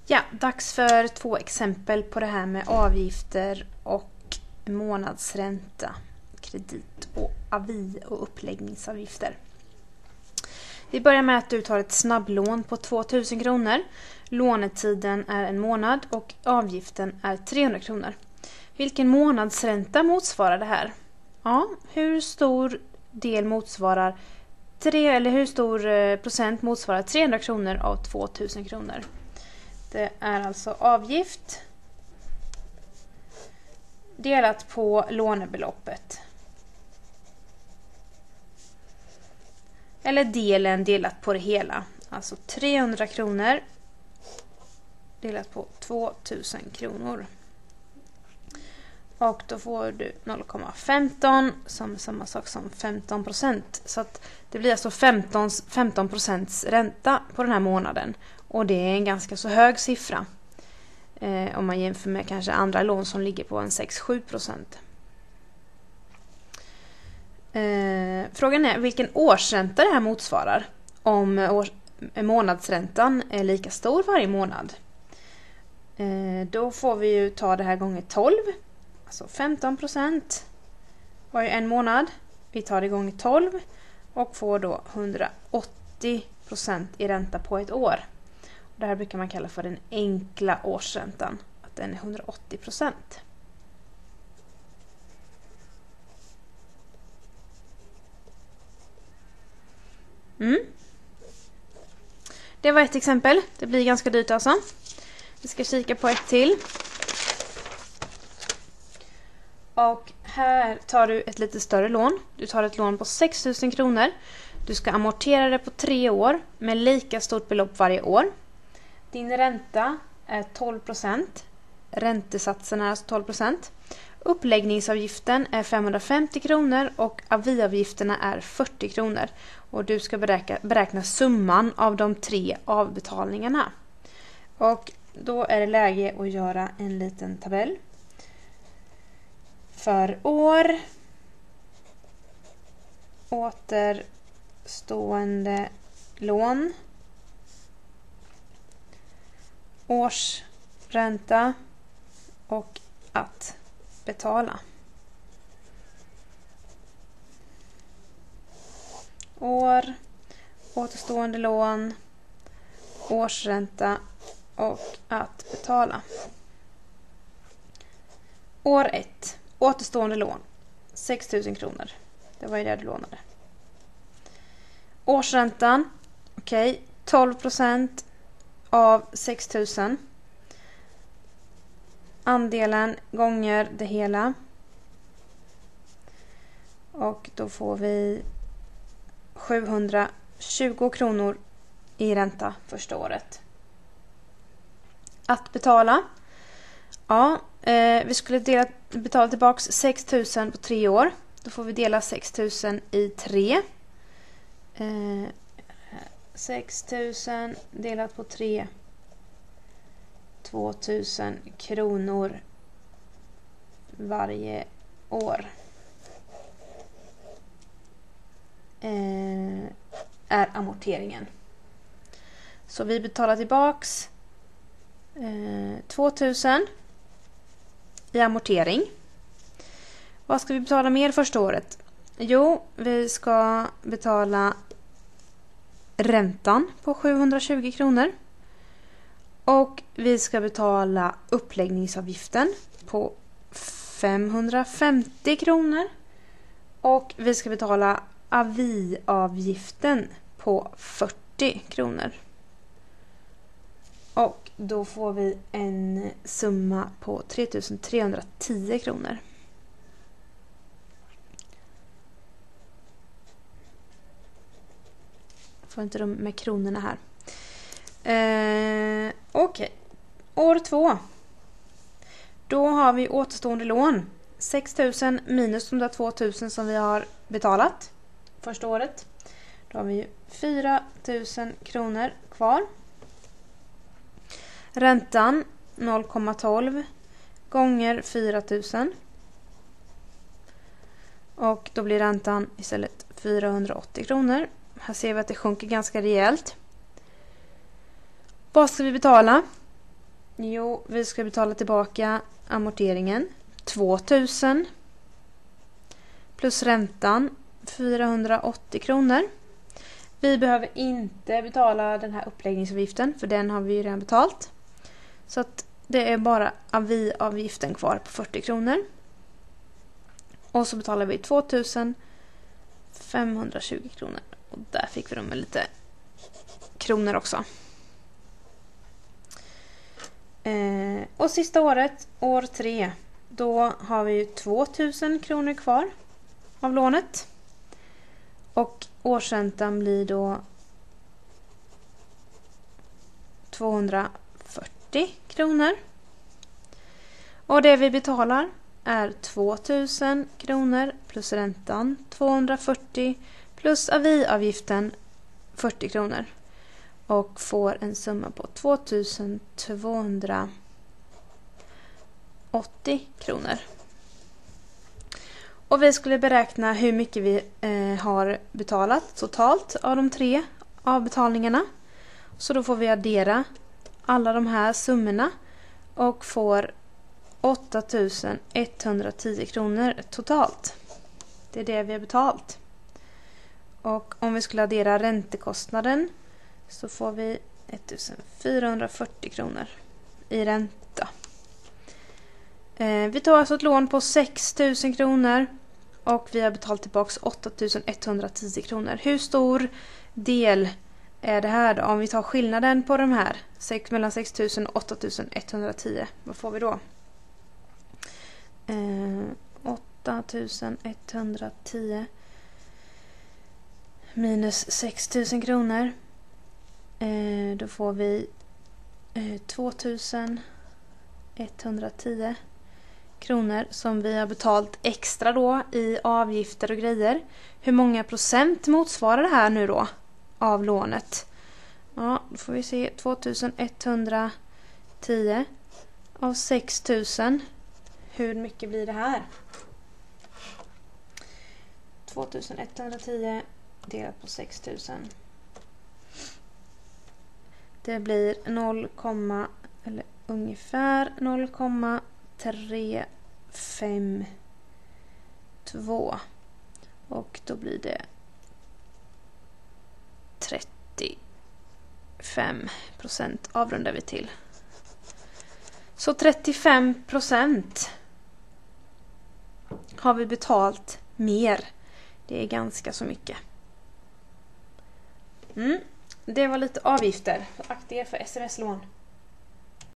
Ja, dags för 2 exempel på det här med avgifter och månadsränta, kredit och avi och uppläggningsavgifter. Vi börjar med att du tar ett snabblån på 2000 kronor. Lånetiden är en månad och avgiften är 300 kronor. Vilken månadsränta motsvarar det här? Ja, hur stor del motsvarar hur stor procent motsvarar 300 kronor av 2000 kronor? Det är alltså avgift delat på lånebeloppet. Eller delen delat på det hela. Alltså 300 kronor delat på 2000 kronor. Och då får du 0,15 som är samma sak som 15%. Så att det blir alltså 15% ränta på den här månaden. Och det är en ganska så hög siffra. Om man jämför med kanske andra lån som ligger på en 6-7%. Frågan är vilken årsränta det här motsvarar. Om månadsräntan är lika stor varje månad. Då får vi ju ta det här gånger 12. Alltså 15% var ju en månad. Vi tar det gånger 12 och får då 180% i ränta på ett år. Det här brukar man kalla för den enkla årsräntan. Att den är 180%. Det var ett exempel. Det blir ganska dyrt alltså. Vi ska kika på ett till. Och här tar du ett lite större lån. Du tar ett lån på 6000 kronor. Du ska amortera det på 3 år med lika stort belopp varje år. Din ränta är 12%. Räntesatsen är alltså 12%. Uppläggningsavgiften är 550 kronor och aviavgifterna är 40 kronor. Och du ska beräkna summan av de 3 avbetalningarna. Och då är det läge att göra en liten tabell. För år, återstående lån, årsränta och att betala. År, återstående lån, årsränta och att betala. År 1. Återstående lån. 6000 kronor. Det var ju det du lånade. Årsräntan. Okej. 12% av 6000. Andelen gånger det hela. Och då får vi 720 kronor i ränta första året. Att betala. Ja, vi skulle betala tillbaka 6000 på 3 år. Då får vi dela 6000 i 3. 6000 delat på 3. 2000 kronor varje år. Är amorteringen. Så vi betalar tillbaks 2000 i amortering. Vad ska vi betala mer första året? Jo, vi ska betala räntan på 720 kronor. Och vi ska betala uppläggningsavgiften på 550 kronor. Och vi ska betala aviavgiften på 40 kronor. Och då får vi en summa på 3310 kronor. Får inte rum med kronorna här. Okej. År 2. Då har vi återstående lån. 6000 minus de där 2000 som vi har betalat första året. Då har vi 4000 kronor kvar. Räntan 0,12 gånger 4000. Och då blir räntan istället 480 kronor. Här ser vi att det sjunker ganska rejält. Vad ska vi betala? Jo, vi ska betala tillbaka amorteringen 2000 plus räntan 480 kronor. Vi behöver inte betala den här uppläggningsavgiften för den har vi ju redan betalt. Så att det är bara aviavgiften kvar på 40 kronor. Och så betalar vi 2520 kronor. Och där fick vi dem med lite kronor också. Och sista året, år 3, då har vi 2000 kronor kvar av lånet. Och årsräntan blir då 240 kronor. Och det vi betalar är 2000 kronor plus räntan 240 plus aviavgiften 40 kronor. Och får en summa på 2280 kronor. Och vi skulle beräkna hur mycket vi har betalat totalt av de 3 avbetalningarna. Så då får vi addera alla de här summorna och får 8110 kronor totalt. Det är det vi har betalt. Och om vi skulle addera räntekostnaden så får vi 1440 kronor i ränta. Vi tar alltså ett lån på 6000 kronor och vi har betalat tillbaka 8110 kronor. Hur stor del är det här då? Om vi tar skillnaden på de här mellan 6000 och 8110, vad får vi då? 8110 minus 6000 kronor. Då får vi 2110 kronor som vi har betalt extra då i avgifter och grejer. Hur många procent motsvarar det här nu då av lånet? Ja, då får vi se 2110 av 6000. Hur mycket blir det här? 2110 delat på 6000. Det blir ungefär 0,352. Och då blir det 35% avrundar vi till. Så 35% har vi betalt mer. Det är ganska så mycket. Det var lite avgifter. Akta er för sms-lån.